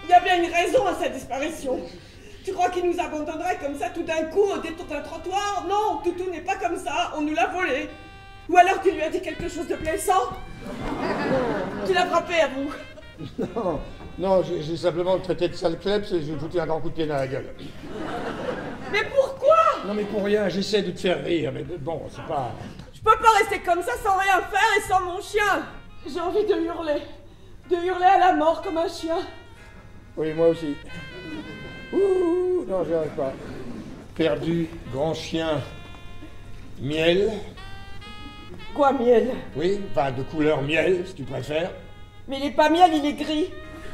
Il y a bien une raison à sa disparition. Tu crois qu'il nous abandonnerait comme ça tout d'un coup au détour d'un trottoir? Non, Toutou n'est pas comme ça, on nous l'a volé. Ou alors tu lui as dit quelque chose de blessant? Tu l'as frappé à vous? Non, non, j'ai simplement le traité de sale kleps et je lui ai foutu un grand coup de pied dans la gueule. Mais pourquoi? Non mais pour rien, j'essaie de te faire rire, mais bon, c'est pas... Je peux pas rester comme ça sans rien faire et sans mon chien. J'ai envie de hurler à la mort comme un chien. Oui, moi aussi. Ouh, non, j'y arrive pas. Perdu, grand chien, miel. Quoi, miel? Oui, enfin de couleur miel, si tu préfères. Mais il est pas miel, il est gris.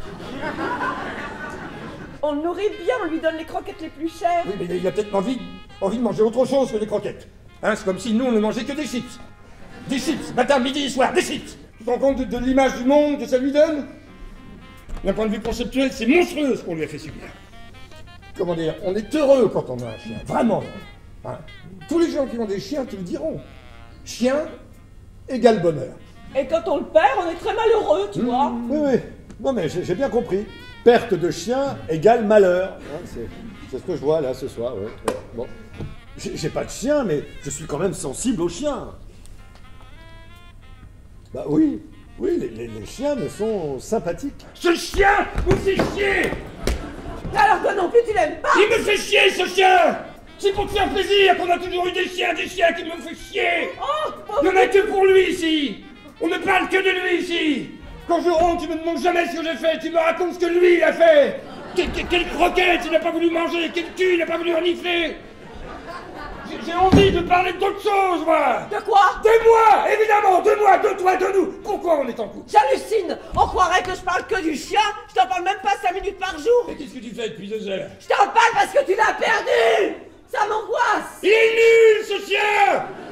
On le nourrit bien, on lui donne les croquettes les plus chères. Oui, mais il a peut-être envie de manger autre chose que des croquettes. Hein, c'est comme si nous, on ne mangeait que des chips. Des chips, matin, midi et soir, des chips. Tu te rends compte de l'image du monde que ça lui donne? D'un point de vue conceptuel, c'est monstrueux ce qu'on lui a fait subir. Comment dire, on est heureux quand on a un chien, vraiment. Hein. Tous les gens qui ont des chiens te le diront. Chien égale bonheur. Et quand on le perd, on est très malheureux, tu vois. Oui, oui. Non, mais j'ai bien compris. Perte de chien égale malheur. Hein, c'est ce que je vois là ce soir. Ouais. Bon. J'ai pas de chien, mais je suis quand même sensible aux chiens. Bah oui. Oui, les chiens me sont sympathiques. Ce chien me fait chier! Alors toi non plus, tu l'aimes pas? Il me fait chier, ce chien! C'est pour te faire plaisir qu'on a toujours eu des chiens qui me font chier! Oh, Il n'y en a que pour lui ici! On ne parle que de lui ici! Quand je rentre, tu me demandes jamais ce que j'ai fait, tu me racontes ce que lui il a fait! Quelle croquette il n'a pas voulu manger, quel cul il n'a pas voulu renifler! J'ai envie de parler d'autre chose, moi! De quoi? De moi, évidemment, de moi, de toi, de nous! Pourquoi on est en couple? J'hallucine. On croirait que je parle que du chien. Je t'en parle même pas 5 minutes par jour. Mais qu'est-ce que tu fais depuis 2 heures? Je t'en parle parce que tu l'as perdu. Ça m'angoisse. Il est nul, ce chien!